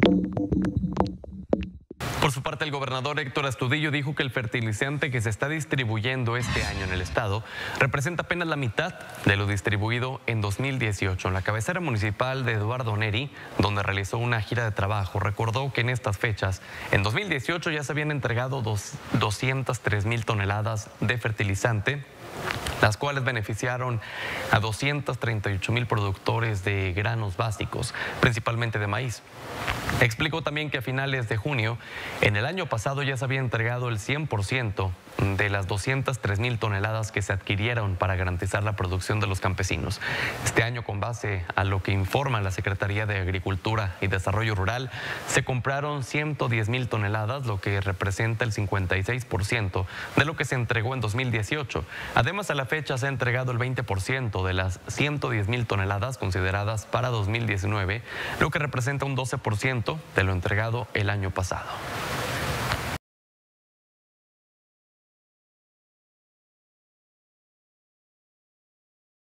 Por su parte, el gobernador Héctor Astudillo dijo que el fertilizante que se está distribuyendo este año en el estado representa apenas la mitad de lo distribuido en 2018. En la cabecera municipal de Eduardo Neri, donde realizó una gira de trabajo, recordó que en estas fechas, en 2018 ya se habían entregado 203,000 toneladas de fertilizante, las cuales beneficiaron a 238,000 productores de granos básicos, principalmente de maíz. Explicó también que a finales de junio, en el año pasado ya se había entregado el 100% de las 203,000 toneladas que se adquirieron para garantizar la producción de los campesinos. Este año, con base a lo que informa la Secretaría de Agricultura y Desarrollo Rural, se compraron 110,000 toneladas, lo que representa el 56% de lo que se entregó en 2018. Además, a la fecha se ha entregado el 20% de las 110,000 toneladas consideradas para 2019, lo que representa un 12% de lo entregado el año pasado.